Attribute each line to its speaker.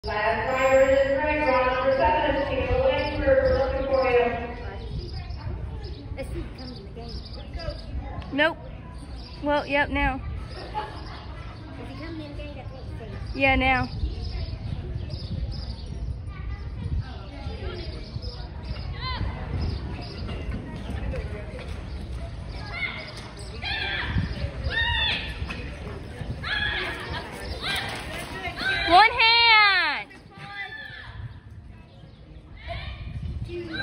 Speaker 1: Last driver is Greg, round number 7 is Taylor Langford. We're looking for you.
Speaker 2: Let's see if he comes in the game.
Speaker 3: Nope. Well, yep, now.
Speaker 2: If he comes in the game, that's what he says.
Speaker 3: Yeah, now. One hand.